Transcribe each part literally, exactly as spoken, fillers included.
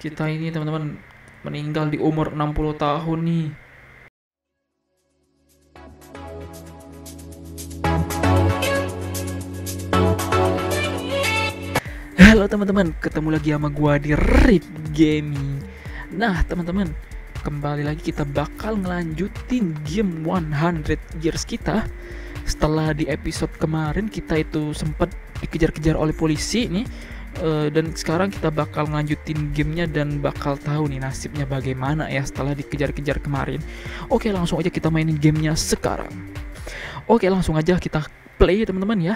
Kita ini teman-teman meninggal di umur enam puluh tahun nih. Halo teman-teman, ketemu lagi sama gua di Rip Gaming. Nah teman-teman, kembali lagi kita bakal ngelanjutin game hundred Years kita. Setelah di episode kemarin kita itu sempat dikejar-kejar oleh polisi nih, uh, dan sekarang kita bakal ngelanjutin gamenya dan bakal tahu nih nasibnya bagaimana ya setelah dikejar-kejar kemarin. Oke, langsung aja kita mainin gamenya sekarang. Oke, langsung aja kita play teman-teman ya.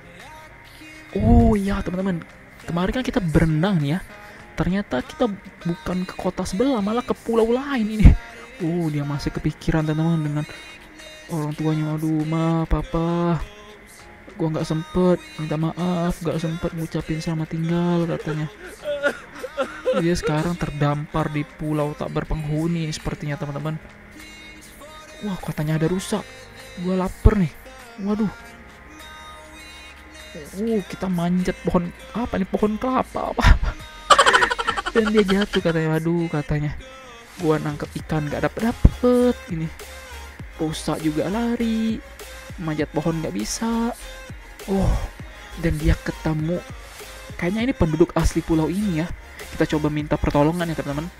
Oh iya teman-teman, kemarin kan kita berenang nih ya. Ternyata kita bukan ke kota sebelah, malah ke pulau lain ini. Oh, dia masih kepikiran teman-teman dengan orang tuanya. Aduh, ma, papa, gua nggak sempet minta maaf, nggak sempet ngucapin selamat tinggal katanya. Dia sekarang terdampar di pulau tak berpenghuni sepertinya teman-teman. Wah, katanya ada rusa. Gua lapar nih. Waduh. Uh, kita manjat pohon apa nih, pohon kelapa apa, apa. Dan dia jatuh katanya. Waduh, katanya gua nangkep ikan gak dapet dapet ini. Rusak juga lari, manjat pohon gak bisa. Oh, dan dia ketemu, kayaknya ini penduduk asli pulau ini ya. Kita coba minta pertolongan ya teman-teman.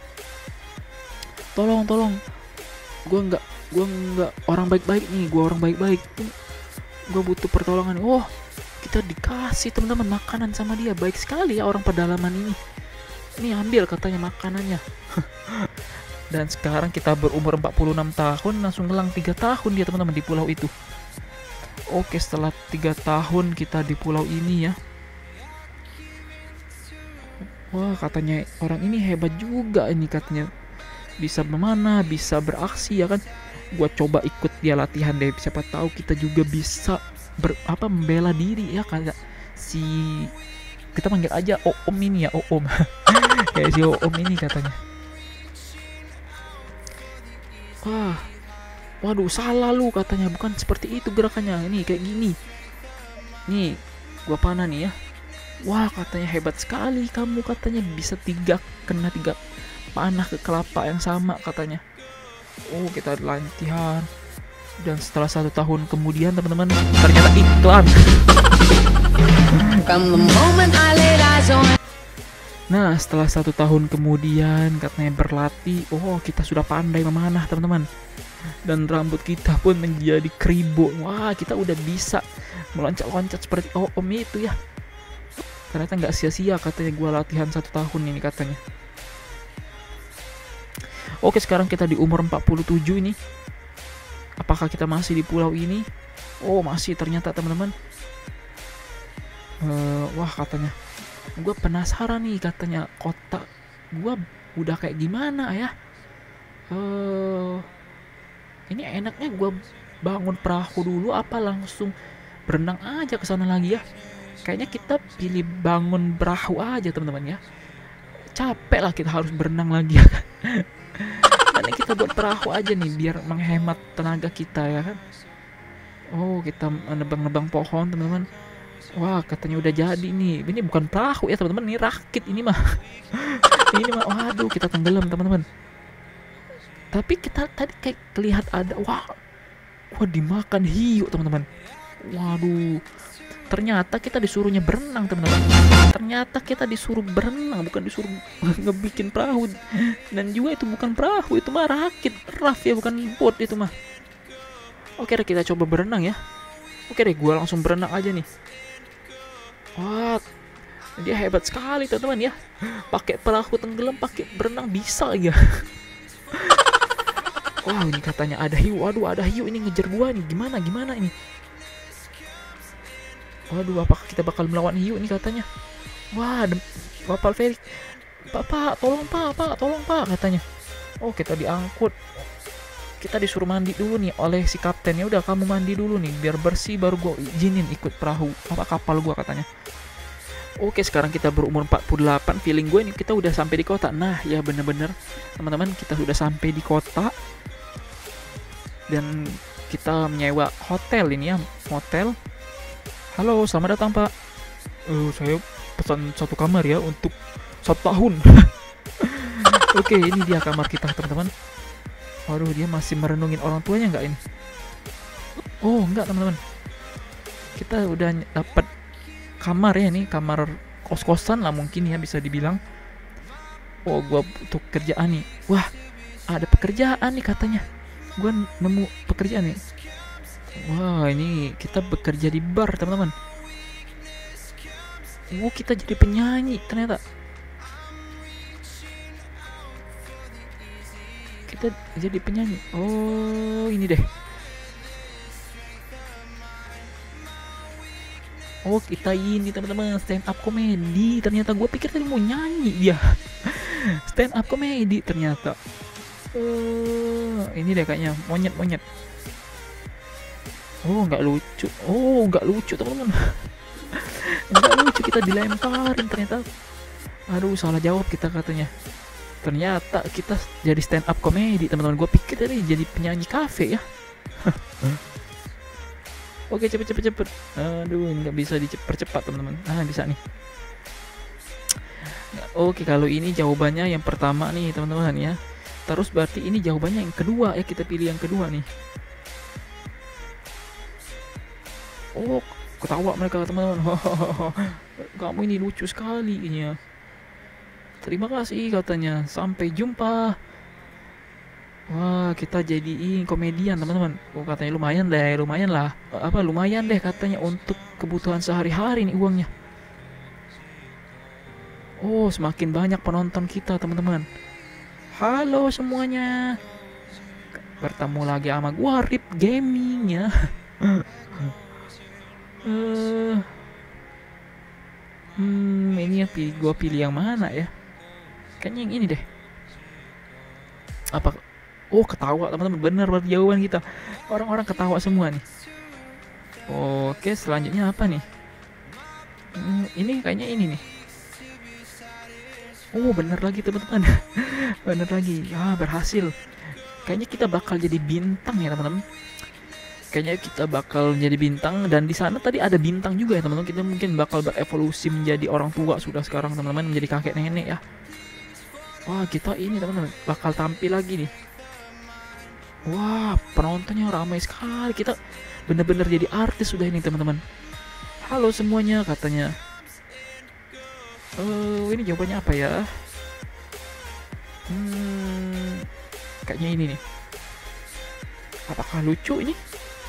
Tolong, tolong. Gua nggak, gua nggak orang baik-baik nih. Gua orang baik-baik. Gua butuh pertolongan. Oh, kita dikasih teman-teman makanan sama dia. Baik sekali ya orang pedalaman ini. Ini ambil katanya makanannya. Dan sekarang kita berumur empat puluh enam tahun, langsung ngelang tiga tahun dia teman-teman di pulau itu. Oke, setelah tiga tahun kita di pulau ini ya. Wah, katanya orang ini hebat juga ini katanya. Bisa memanah, bisa beraksi ya kan. Gua coba ikut dia latihan deh, siapa tahu kita juga bisa ber, apa membela diri ya kayak si, kita panggil aja Om ini ya, Om. Kayak si Om ini katanya. Wah, waduh, salah lu katanya, bukan seperti itu gerakannya, ini kayak gini. Nih, gua panah nih ya. Wah, katanya hebat sekali kamu katanya, bisa tiga, kena tiga panah ke kelapa yang sama katanya. Oh, kita latihan. Dan setelah satu tahun kemudian teman-teman, ternyata iklan. Nah, setelah satu tahun kemudian katanya berlatih. Oh, kita sudah pandai memanah teman-teman. Dan rambut kita pun menjadi kribo. Wah, kita udah bisa meloncat-loncat seperti oh, Om itu ya. Ternyata nggak sia-sia katanya gua latihan satu tahun ini katanya. Oke, sekarang kita di umur empat puluh tujuh ini. Apakah kita masih di pulau ini? Oh, masih ternyata teman-teman. Uh, wah, katanya. Gue penasaran nih katanya, kota gue udah kayak gimana ya. Uh, ini enaknya gue bangun perahu dulu apa langsung berenang aja ke sana lagi ya. Kayaknya kita pilih bangun perahu aja teman-teman ya. Capek lah kita harus berenang lagi ya kan. Nanti kita buat perahu aja nih biar menghemat tenaga kita ya kan. Oh, kita menebang-nebang pohon teman-teman. Wah, katanya udah jadi nih. Ini bukan perahu ya teman-teman, ini rakit ini mah. Ini mah, waduh, kita tenggelam teman-teman. Tapi kita tadi kayak kelihat ada, wah, wah dimakan hiu teman-teman. Waduh, ternyata kita disuruhnya berenang teman-teman. Ternyata kita disuruh berenang, bukan disuruh ngebikin perahu. Dan juga itu bukan perahu, itu mah rakit, raft ya, bukan boat itu mah. Oke deh, kita coba berenang ya. Oke deh, gua langsung berenang aja nih. Wah, dia hebat sekali teman-teman ya. Pakai perahu tenggelam, pakai berenang bisa ya. Wah, ini katanya ada hiu. Waduh, ada hiu ini ngejar gua nih. Gimana gimana ini? Waduh, apakah kita bakal melawan hiu ini katanya? Wah, Bapak Felix. Pak, tolong Pak, Pak, tolong Pak katanya. Oh, kita diangkut. Kita disuruh mandi dulu nih oleh si kapten. Ya udah, kamu mandi dulu nih biar bersih baru gua izinin ikut perahu apa kapal gua katanya. Oke, sekarang kita berumur empat puluh delapan. Feeling gue nih kita udah sampai di kota. Nah, ya bener-bener teman-teman, kita sudah sampai di kota. Dan kita menyewa hotel ini ya, hotel. Halo, selamat datang Pak. Uh, saya pesan satu kamar ya untuk satu tahun. Oke, ini dia kamar kita teman-teman. Waduh, dia masih merenungin orang tuanya nggak ini? Oh enggak teman-teman, kita udah dapat kamar ya, nih kamar kos-kosan lah mungkin ya bisa dibilang. Oh, gua butuh kerjaan nih. Wah, ada pekerjaan nih katanya. Gua nemu pekerjaan nih. Wah, ini kita bekerja di bar teman-teman. Oh, kita jadi penyanyi ternyata. Kita jadi penyanyi. Oh, ini deh. Oh, kita ini teman-teman stand up comedy. Ternyata gue pikir tadi mau nyanyi dia. Stand up comedy ternyata. Oh, ini deh kayaknya monyet-monyet. Oh, nggak lucu. Oh, nggak lucu teman-teman. Nggak lucu, kita dilemparin ternyata. Aduh, salah jawab kita katanya. Ternyata kita jadi stand up comedy teman-teman. Gue pikir tadi jadi penyanyi kafe ya. Oke, cepet cepet cepet. Aduh, nggak bisa dipercepat teman-teman. Ah, bisa nih. Oke, kalau ini jawabannya yang pertama nih teman-teman ya. Terus berarti ini jawabannya yang kedua ya, kita pilih yang kedua nih. Oh, ketawa mereka teman-teman. Kamu ini lucu sekali ini ya. Terima kasih katanya. Sampai jumpa. Wah, kita jadiin komedian teman-teman. Oh, katanya lumayan deh, lumayan lah. Apa lumayan deh katanya untuk kebutuhan sehari-hari nih uangnya. Oh, semakin banyak penonton kita teman-teman. Halo semuanya. Bertemu lagi sama gua Rip Gaming ya. uh, hmm, ini yang pilih, gua pilih yang mana ya? Kayaknya yang ini deh. Apa? Oh, ketawa teman-teman, bener berarti jawaban kita. Orang-orang ketawa semua nih. Oke, selanjutnya apa nih? Hmm, ini kayaknya ini nih. Oh, bener lagi teman-teman. Bener lagi. Ah, berhasil. Kayaknya kita bakal jadi bintang ya teman-teman. Kayaknya kita bakal jadi bintang, dan di sana tadi ada bintang juga ya teman-teman. Kita mungkin bakal berevolusi menjadi orang tua sudah sekarang teman-teman, menjadi kakek nenek ya. Wah, kita ini teman-teman bakal tampil lagi nih. Wah, penontonnya ramai sekali. Kita bener-bener jadi artis sudah ini teman-teman. Halo semuanya katanya. Oh, ini jawabannya apa ya? Hmm, kayaknya ini nih. Apakah lucu ini?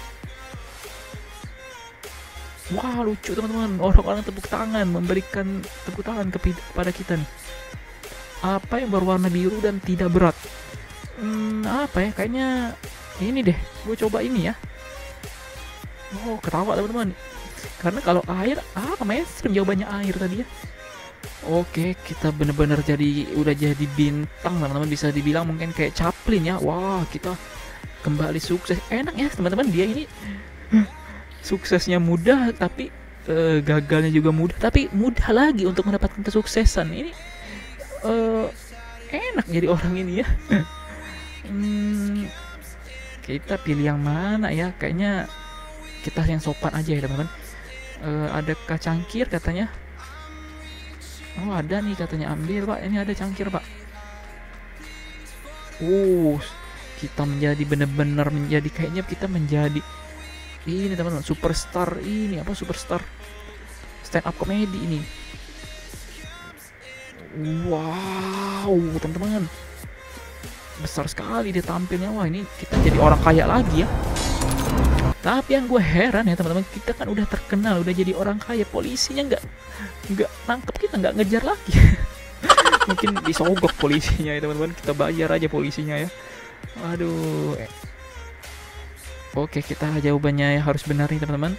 Wah, lucu teman-teman. Orang-orang tepuk tangan, memberikan tepuk tangan kepada kita nih. Apa yang berwarna biru dan tidak berat? Hmm, apa ya? Kayaknya ini deh. Gue coba ini ya. Oh, ketawa teman-teman. Karena kalau air, ah, mainstream jawabannya air tadi ya. Oke, kita bener-bener jadi udah jadi bintang teman-teman, bisa dibilang mungkin kayak Chaplin ya. Wah, kita kembali sukses. Enak ya teman-teman, dia ini suksesnya mudah tapi uh, gagalnya juga mudah, tapi mudah lagi untuk mendapatkan kesuksesan. Ini uh, enak jadi orang ini ya. hmm, kita pilih yang mana ya? Kayaknya kita yang sopan aja ya teman-teman. Uh, ada kacangkir katanya. Oh, ada nih katanya, ambil pak, ini ada cangkir pak. Uh, kita menjadi bener-bener menjadi kayaknya kita menjadi ini teman-teman, superstar ini apa superstar stand up comedy ini. Wow teman-teman, besar sekali dia tampilnya. Wah, ini kita jadi orang kaya lagi ya. Tapi yang gue heran ya teman-teman, kita kan udah terkenal, udah jadi orang kaya, polisinya nggak nggak nangkep kita, nggak ngejar lagi. Mungkin disogok polisinya ya teman-teman, kita bayar aja polisinya ya. Aduh. Oke, kita jawabannya ya harus benar nih teman-teman.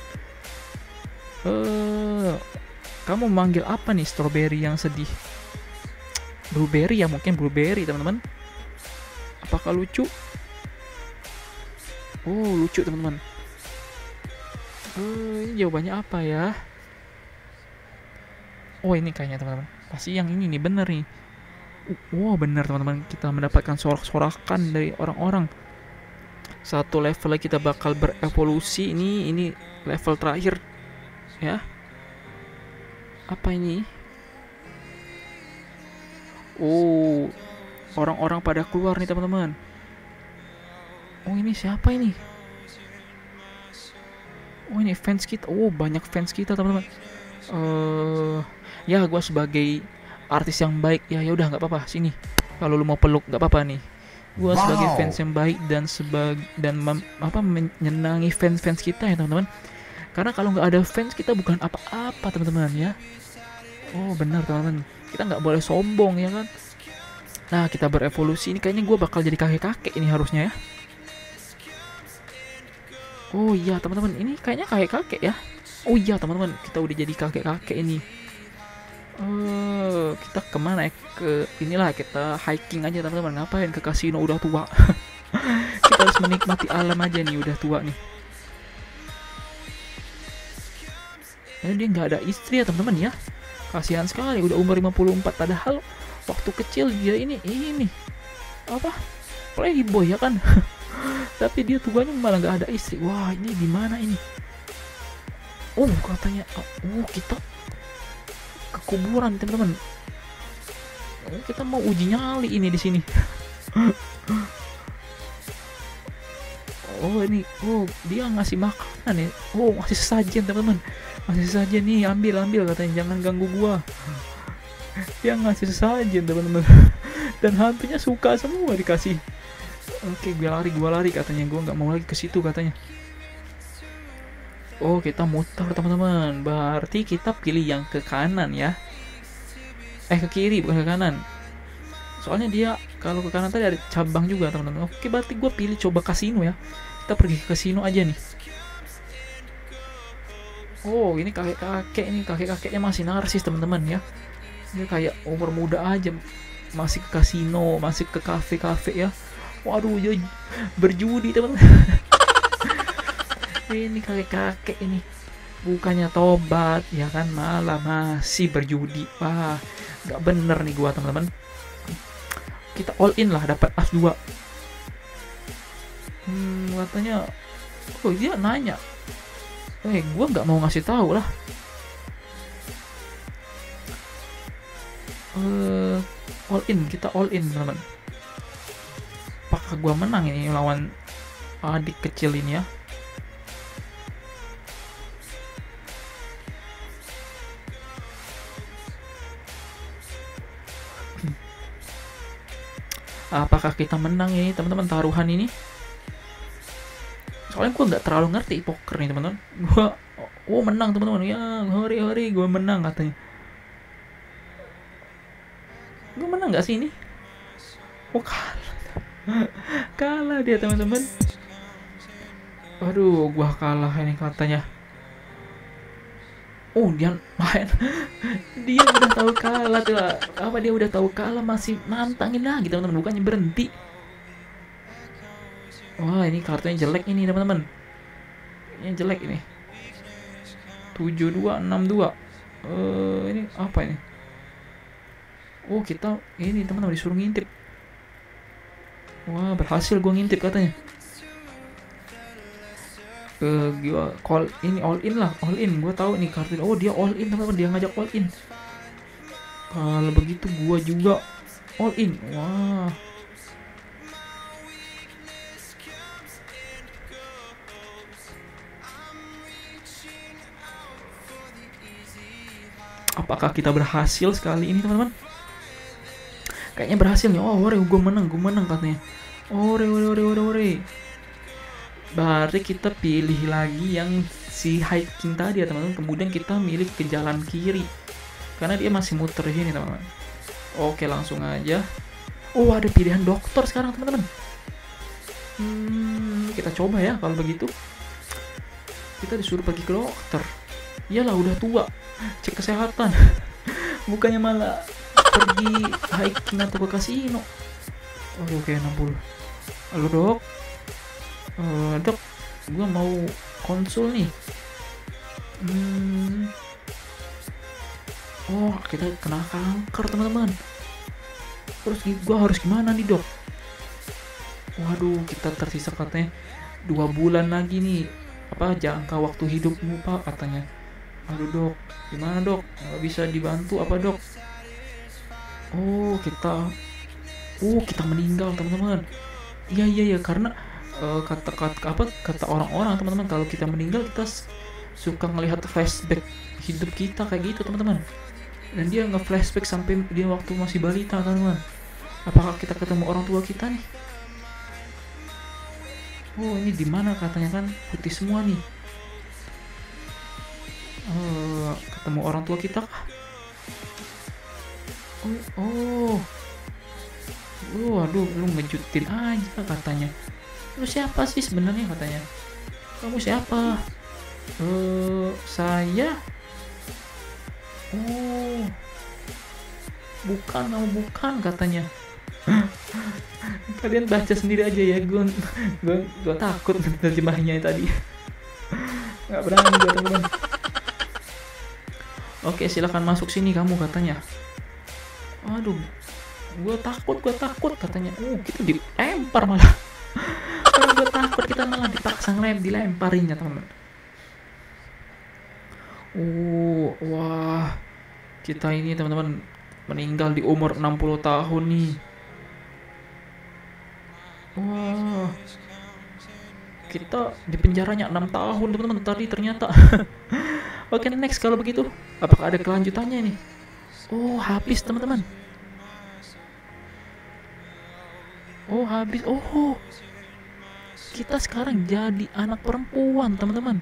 Uh, kamu memanggil apa nih strawberry yang sedih? Blueberry ya, mungkin blueberry teman-teman. Apakah lucu? Oh, lucu teman-teman. Uh, ini jawabannya apa ya? Oh, ini kayaknya teman-teman. Pasti yang ini nih, bener nih. Wow, bener teman-teman. Kita mendapatkan sorak-sorakan dari orang-orang. Satu level lagi kita bakal berevolusi. Ini ini level terakhir ya. Apa ini? Oh, orang-orang pada keluar nih teman-teman. Oh ini siapa ini? Oh ini fans kita. Oh banyak fans kita teman-teman. Eh uh, ya gue sebagai artis yang baik ya ya udah nggak apa-apa sini. Kalau lu mau peluk nggak apa-apa nih. Gue wow. sebagai fans yang baik dan sebagai dan mem, apa menyenangi fans-fans kita ya teman-teman. Karena kalau nggak ada fans kita bukan apa-apa teman-teman ya. Oh benar teman-teman. Kita nggak boleh sombong ya kan. Nah kita berevolusi ini kayaknya gue bakal jadi kakek-kakek ini harusnya ya. Oh iya teman-teman, ini kayaknya kakek-kakek ya. Oh iya teman-teman, kita udah jadi kakek-kakek ini. Uh, kita kemana ya? Ke inilah kita hiking aja teman-teman. Ngapain ke kasino udah tua? Kita harus menikmati alam aja nih udah tua nih. Nah, dia nggak ada istri ya teman-teman ya. Kasihan sekali, udah umur lima puluh empat padahal waktu kecil dia ini ini apa? Playboy ya kan? Tapi dia tuanya malah nggak ada istri. Wah ini gimana ini? Oh katanya, oh kita ke kuburan teman-teman. Oh, kita mau uji nyali ini di sini. Oh ini, oh dia ngasih makanan ya. Oh ngasih sesajen teman-teman. Ngasih sesajen nih, ambil ambil katanya jangan ganggu gua. Dia ngasih sesajen teman-teman. Dan hantunya suka semua dikasih. Oke, gue lari, gue lari katanya. Gue nggak mau lagi ke situ katanya. Oh, kita muter teman-teman. Berarti kita pilih yang ke kanan ya. Eh, ke kiri bukan ke kanan. Soalnya dia kalau ke kanan tadi ada cabang juga teman-teman. Oke, berarti gue pilih coba kasino ya. Kita pergi ke kasino aja nih. Oh, ini kakek-kakek ini kakek-kakeknya masih narsis teman-teman ya. Dia kayak umur muda aja masih ke kasino, masih ke kafe-kafe ya. Waduh, ya berjudi teman. Ini kakek-kakek ini bukannya tobat ya kan, malah masih berjudi. Wah, nggak bener nih gua teman-teman. Kita all in lah dapat as dua. Hmm, katanya, oh dia nanya. Eh, gua nggak mau ngasih tahu lah. Uh, all in, kita all in teman-teman. Apakah gua menang ini lawan adik kecil ini ya? Apakah kita menang ini teman-teman taruhan ini? Soalnya gua nggak terlalu ngerti poker nih teman-teman. Gua, oh menang teman-teman ya, hori hori gua menang katanya. Gua menang nggak sih ini? Oh kalah. Kalah dia teman-teman. Waduh, gua kalah ini katanya. Oh dia main. Dia udah tahu kalah tuh lah. Apa dia udah tahu kalah masih nantangin lagi teman-teman, bukannya berhenti. Wah ini kartunya jelek ini teman-teman. Ini jelek ini. tujuh dua enam dua. Uh, ini apa ini? Oh kita ini teman-teman disuruh ngintip. Wah berhasil gue ngintip katanya. Uh, gua call ini all in lah, all in. Gue tahu nih kartu. Oh dia all in teman-teman, dia ngajak all in. Kalau begitu gue juga all in. Wah. Apakah kita berhasil sekali ini teman-teman? Kayaknya berhasil nih. Oh, ore, gue menang, gue menang katanya. Ore, ore, ore, ore, ore. Berarti kita pilih lagi yang si hiking tadi ya teman-teman. Kemudian kita milih ke jalan kiri. Karena dia masih muter di sini teman-teman. Oke, langsung aja. Oh, ada pilihan dokter sekarang teman-teman. Hmm, kita coba ya kalau begitu. Kita disuruh pergi ke dokter. Iyalah udah tua. Cek kesehatan. Bukannya malah pergi hiking atau ke kasino. Oh oke okay, enam puluh. Halo dok. Uh, dok, gue mau konsul nih. Hmm. Oh kita kena kanker teman-teman. Terus gue harus gimana nih dok? Waduh kita tersisa katanya dua bulan lagi nih. Apa jangka waktu hidupmu pak katanya. Aduh dok, gimana dok? Nggak bisa dibantu apa dok? Oh kita Oh, kita meninggal teman-teman. Iya iya iya, karena uh, kata kata apa kata orang-orang teman-teman, kalau kita meninggal kita suka ngelihat flashback hidup kita kayak gitu teman-teman. Dan dia nge-flashback sampai dia waktu masih balita teman-teman. Apakah kita ketemu orang tua kita nih? Oh, ini di mana katanya kan putih semua nih. Uh, ketemu orang tua kita kah? Oh, oh. Oh, aduh, lu ngejutin aja katanya. Lu siapa sih sebenarnya katanya? Kamu siapa? Eh, uh, saya. Oh, bukan, kamu bukan katanya. Kalian baca sendiri aja ya, gue gue gue takut terjemahnya tadi. Nggak berani gue teman-teman. Oke, silakan masuk sini kamu katanya. Aduh, gue takut, gue takut katanya. Oh, kita dilempar malah. Karena gue takut kita malah dipaksa ngelem, dilemparinnya teman-teman. Oh, wah, kita ini teman-teman meninggal di umur enam puluh tahun nih. Wah, kita di penjaranya enam tahun teman-teman tadi ternyata. Oke, okay, next kalau begitu, apakah ada kelanjutannya nih? Oh, habis teman-teman. Oh, habis. Oh, kita sekarang jadi anak perempuan teman-teman.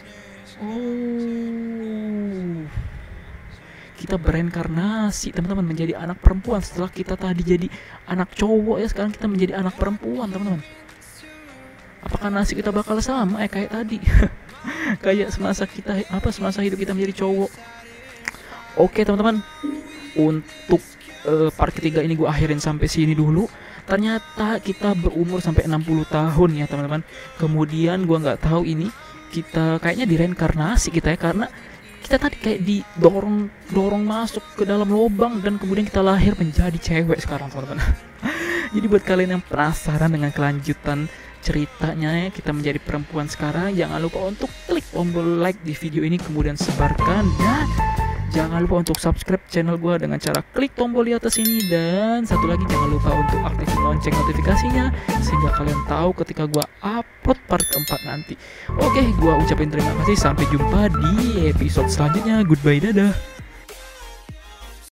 Oh, kita bereinkarnasi teman-teman menjadi anak perempuan setelah kita tadi jadi anak cowok ya, sekarang kita menjadi anak perempuan teman-teman. Apakah nasib kita bakal sama eh kayak tadi? Kayak semasa kita apa semasa hidup kita menjadi cowok. Oke teman-teman, untuk uh, part ketiga ini gue akhirin sampai sini dulu. Ternyata kita berumur sampai enam puluh tahun ya teman-teman. Kemudian gue nggak tahu ini kita kayaknya direinkarnasi kita ya, karena kita tadi kayak didorong dorong masuk ke dalam lubang dan kemudian kita lahir menjadi cewek sekarang teman-teman. Jadi buat kalian yang penasaran dengan kelanjutan ceritanya ya, kita menjadi perempuan sekarang, jangan lupa untuk klik tombol like di video ini, kemudian sebarkan, dan jangan lupa untuk subscribe channel gue dengan cara klik tombol di atas ini. Dan satu lagi, jangan lupa untuk aktifin lonceng notifikasinya sehingga kalian tahu ketika gue upload part keempat nanti. Oke, gue ucapin terima kasih, sampai jumpa di episode selanjutnya. Goodbye, dadah.